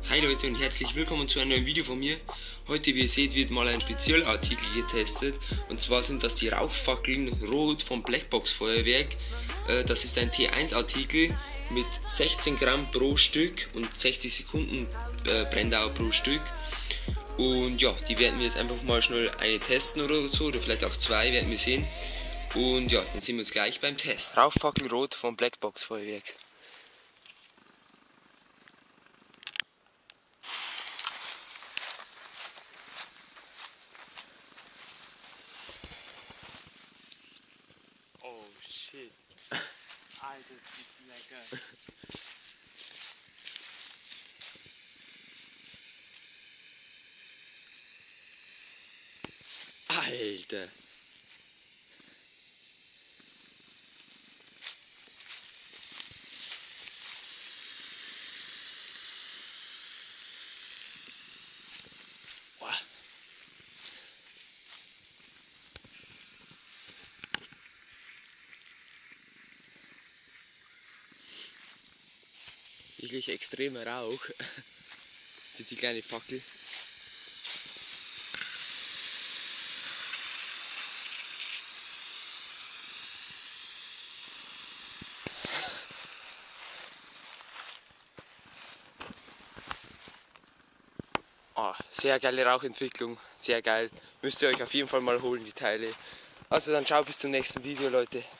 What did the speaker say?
Hi Leute und herzlich willkommen zu einem neuen Video von mir. Heute, wie ihr seht, wird mal ein Spezialartikel getestet. Und zwar sind das die Rauchfackeln Rot vom Blackbox Feuerwerk. Das ist ein T1 Artikel mit 16 Gramm pro Stück und 60 Sekunden Brenndauer pro Stück. Und ja, die werden wir jetzt einfach mal schnell eine testen oder so, oder vielleicht auch zwei, werden wir sehen. Und ja, dann sehen wir uns gleich beim Test. Rauchfackeln Rot vom Blackbox Feuerwerk. Oh shit. Alter, das ist lecker. Alter! Boah. Wirklich extremer Rauch für die kleine Fackel. Oh, sehr geile Rauchentwicklung, sehr geil. Müsst ihr euch auf jeden Fall mal holen, die Teile. Also dann ciao, bis zum nächsten Video, Leute.